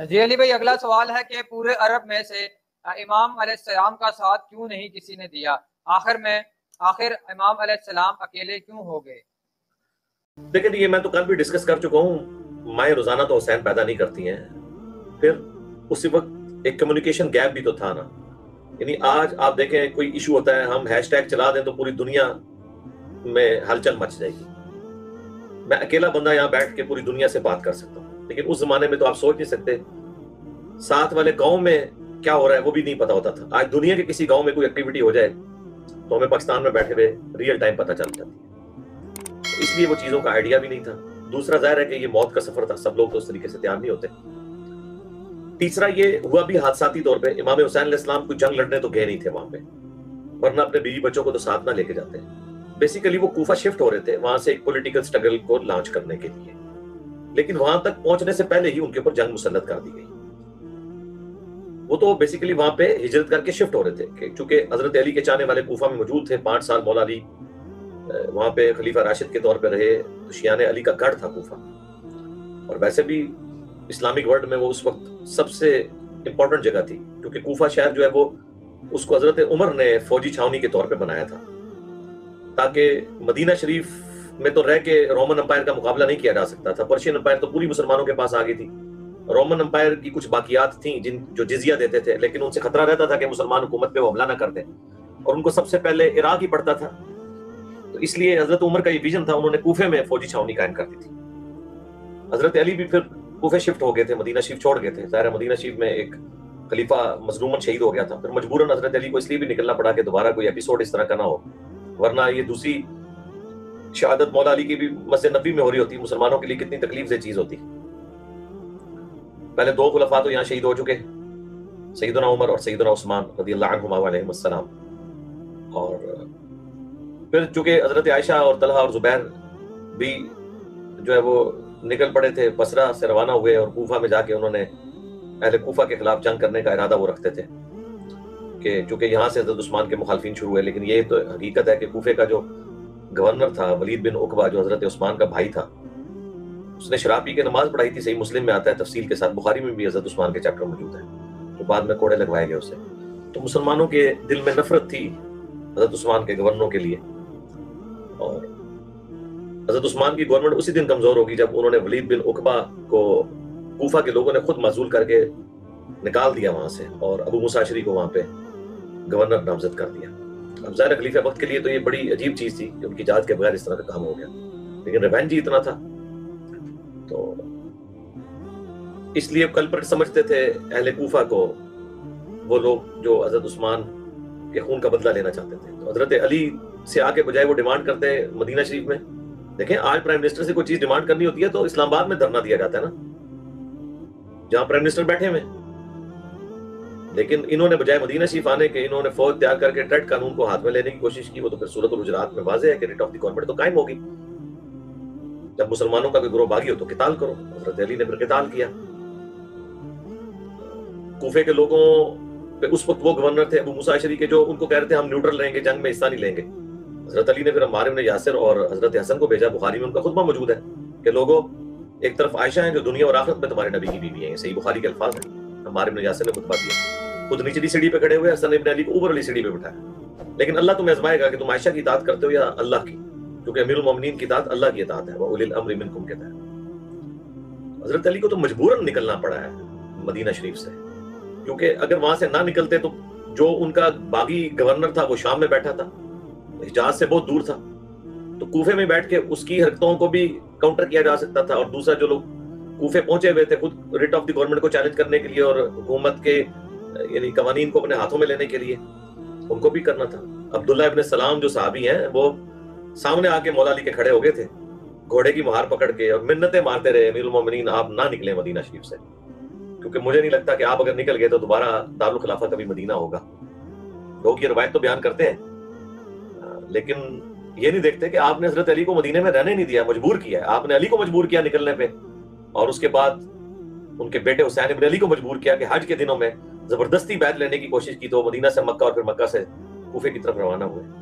جی علی بھائی، اگلا سوال ہے کہ پورے عرب میں سے امام علیہ السلام کا ساتھ کیوں نہیں کسی نے دیا؟ آخر امام علیہ السلام اکیلے کیوں ہو گئے؟ لیکن یہ میں تو کل بھی ڈسکس کر چکا ہوں، مائیں روزانہ تو حسین پیدا نہیں کرتی ہیں، پھر اسی وقت ایک کمیونیکیشن گیپ بھی تو تھا نا. یعنی آج آپ دیکھیں کوئی ایشو ہوتا ہے، ہم ہیش ٹیگ چلا دیں تو پوری دنیا میں ہلچل مچ جائے گی. میں اکیلا بندہ یہاں بیٹھ کے پوری دنیا سے بات کر سکتا ہوں، لیکن اس زمانے میں تو آپ سوچ نہیں سکتے ساتھ والے گاؤں میں کیا ہو رہا ہے وہ بھی نہیں پتا ہوتا تھا. آج دنیا کے کسی گاؤں میں کوئی ایکٹیویٹی ہو جائے تو ہمیں پاکستان میں بیٹھے ہوئے ریئل ٹائم پتہ چل جاتی ہے. اس لیے وہ چیزوں کا آئیڈیا بھی نہیں تھا. دوسرا ظاہر ہے کہ یہ موت کا سفر تھا، سب لوگ تو اس طریقے سے تیار نہیں ہوتے. تیسرا یہ ہوا بھی حادثاتی طور پہ، امام حسین علیہ السلام کوئی جنگ لڑنے تو گئے نہیں تھے وہاں پہ، ورنہ اپنے بیوی بچوں کو تو ساتھ نہ لے کے جاتے. بیسیکلی وہ کوفہ شفٹ ہو رہے تھے وہاں سے ایک پولیٹیکل سٹرگل کو لانچ کرنے کے لیے، لیکن وہاں تک پہنچنے سے پہلے ہی ان کے اوپر جنگ مسلط کر دی گئی. وہ تو بیسیکلی وہاں پہ ہجرت کر کے شفٹ ہو رہے تھے کہ چونکہ حضرت علی کے چاہنے والے کوفہ میں موجود تھے. 5 سال مولا علی وہاں پہ خلیفہ راشد کے طور پہ رہے، تو شیعان علی کا گڑھ تھا کوفہ. اور ویسے بھی اسلامک ورلڈ میں وہ اس وقت سب سے امپورٹنٹ جگہ تھی، کیونکہ کوفہ شہر جو ہے وہ اس کو حضرت عمر نے فوجی چھاونی کے طور پہ بنایا تھا تاکہ مدینہ شریف میں تو رہ کے رومن امپائر کا مقابلہ نہیں کیا جا سکتا تھا. پرشین امپائر تو پوری مسلمانوں کے پاس آ گئی تھی. رومن امپائر کی کچھ باقیات تھیں جو جزیہ دیتے تھے، لیکن ان سے خطرہ رہتا تھا کہ مسلمان حکومت پہ وہ حملہ نہ کر دیں، اور ان کو سب سے پہلے عراق ہی پڑتا تھا. تو اس لیے حضرت عمر کا یہ ویژن تھا، انہوں نے کوفے میں فوجی چھاونی قائم کر دی تھی. حضرت علی بھی پھر کوفے شفٹ ہو گئے تھے، مدینہ شریف چھوڑ گئے تھے. ظاہر ہے مدینہ شریف میں ایک خلیفہ مظلوماً شہید ہو گیا تھا، پھر مجبوراً حضرت علی کو اس لیے بھی نکلنا پڑا کہ دوبارہ کوئی ایپیسوڈ اس طرح کا نہ ہو، ورنہ یہ دوسری شہادت مولا علی کی بھی مسجد نبوی میں ہو رہی ہوتی. مسلمانوں کے لیے کتنی تکلیف دہ چیز ہوتی. پہلے 2 خلفاء تو یہاں شہید ہو چکے، سیدنا عمر اور سیدنا عثمان رضی اللہ عنہما علیہم السلام. اور پھر چونکہ حضرت عائشہ اور طلحہ اور زبیر بھی جو ہے وہ نکل پڑے تھے، بصرہ سے روانہ ہوئے اور کوفہ میں جا کے انہوں نے اہل کوفہ کے خلاف جنگ کرنے کا ارادہ وہ رکھتے تھے کہ چونکہ یہاں سے حضرت عثمان کے مخالفین شروع ہوئے. لیکن یہ تو حقیقت ہے کہ کوفے کا جو گورنر تھا ولید بن عقبہ، جو حضرت عثمان کا بھائی تھا، اس نے شراب پی کے نماز پڑھائی تھی. صحیح مسلم میں آتا ہے تفصیل کے ساتھ، بخاری میں بھی حضرت عثمان کے چیپٹر موجود ہے، تو بعد میں کوڑے لگوائے گئے اسے. تو مسلمانوں کے دل میں نفرت تھی حضرت عثمان کے گورنروں کے لیے، اور حضرت عثمان کی گورنمنٹ اسی دن کمزور ہوگی جب انہوں نے ولید بن عقبہ کو کوفہ کے لوگوں نے خود معزول کر کے نکال دیا وہاں سے، اور ابو موسیٰ اشعری کو وہاں پہ گورنر نامزد کر دیا. اب ظاہر خلیفہ وقت کے لیے تو یہ بڑی عجیب چیز تھی کہ ان کی اجازت کے بغیر اس طرح کا کام ہو گیا، لیکن ریونج ہی اتنا تھا. تو اس لیے کلپریٹ سمجھتے تھے اہل کوفہ کو وہ لوگ جو حضرت عثمان کے خون کا بدلہ لینا چاہتے تھے. تو حضرت علی سے آ کے بجائے وہ ڈیمانڈ کرتے مدینہ شریف میں. دیکھیں آج پرائم منسٹر سے کوئی چیز ڈیمانڈ کرنی ہوتی ہے تو اسلام آباد میں دھرنا دیا جاتا ہے نا، جہاں پرائم منسٹر بیٹھے ہوئے. لیکن انہوں نے بجائے مدینہ شریف آنے کے انہوں نے فوج تیار کر کے ٹریڈ قانون کو ہاتھ میں لینے کی کوشش کی. وہ تو پھر سورۃ الحجرات میں واضح ہے کہ ریٹ آف دی گورنمنٹ تو قائم ہوگی. جب مسلمانوں کا کوئی گروہ باغی ہو تو قتال کرو. حضرت علی نے پھر قتال کیا. کوفے کے لوگوں پہ اس وقت وہ گورنر تھے ابو موسیٰ اشعری کے، جو ان کو کہہ رہے تھے ہم نیوٹرل رہیں گے، جنگ میں حصہ نہیں لیں گے. حضرت علی نے پھر عمار بن یاسر اور حضرت حسن کو بھیجا. بخاری میں ان کا خطبہ موجود ہے کہ لوگوں، ایک طرف عائشہ ہیں جو دنیا اور آخرت میں تمہارے نبی کی بیوی ہیں، صحیح بخاری کے الفاظ ہیں. عمار بن یاسر نے خطبہ دیا، خود نچلی سیڑھی پہ کھڑے ہوئے، حسن ابن علی کو اوپر والی سیڑھی پہ بٹھایا. لیکن اللہ تمہیں آزمائے گا کہ تم عائشہ کی اطاعت کرتے ہو یا اللہ کی، کیونکہ امیر المومنین کی اطاعت اللہ کی اطاعت ہے، وَأُولِي الْأَمْرِ مِنْكُمْ کہتا ہے. حضرت علی کو تو مجبوراً نکلنا پڑا ہے مدینہ شریف سے، کیونکہ اگر وہاں سے نہ نکلتے تو جو ان کا باغی گورنر تھا وہ شام میں بیٹھا تھا، حجاز سے بہت دور تھا، تو کوفے میں بیٹھ کے اس کی حرکتوں کو بھی کاؤنٹر کیا جا سکتا تھا. اور دوسرا جو لوگ کوفے پہنچے ہوئے تھے خود ریٹ آف دی گورنمنٹ کو چیلنج کرنے کے لیے اور حکومت کے یعنی قوانین کو اپنے ہاتھوں میں لینے کے لیے، ان کو بھی کرنا تھا. عبداللہ ابن سلام جو صحابی ہیں وہ سامنے آ کے مولا علی کے کھڑے ہو گئے تھے گھوڑے کی مہار پکڑ کے، اور منتیں مارتے رہے امیر المومنین آپ نہ نکلیں مدینہ شریف سے، کیونکہ مجھے نہیں لگتا کہ آپ اگر نکل گئے تو دوبارہ دارالخلافہ کبھی مدینہ ہوگا. لوگ یہ روایت تو بیان کرتے ہیں لیکن یہ نہیں دیکھتے کہ آپ نے حضرت علی کو مدینے میں رہنے نہیں دیا، مجبور کیا ہے. آپ نے علی کو مجبور کیا نکلنے پہ، اور اس کے بعد ان کے بیٹے حسین ابن علی کو مجبور کیا کہ حج کے دنوں میں زبردستی بیعت لینے کی کوشش کی تو مدینہ سے مکہ اور پھر مکہ سے کوفے کی طرف روانہ ہوئے.